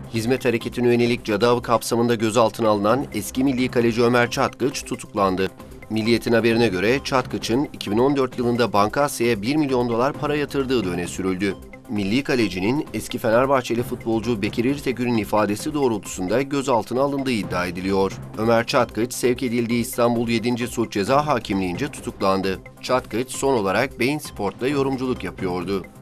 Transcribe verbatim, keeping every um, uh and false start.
Hizmet hareketine yönelik cadı avı kapsamında gözaltına alınan eski milli kaleci Ömer Çatgıç tutuklandı. Milliyet'in haberine göre Çatgıç'ın iki bin on dört yılında Banka Asya'ya bir milyon dolar para yatırdığı da öne sürüldü. Milli kalecinin eski Fenerbahçeli futbolcu Bekir İrtegür'ün ifadesi doğrultusunda gözaltına alındığı iddia ediliyor. Ömer Çatgıç sevk edildiği İstanbul yedinci Suç Ceza Hakimliğince tutuklandı. Çatgıç son olarak Bein Spor'ta yorumculuk yapıyordu.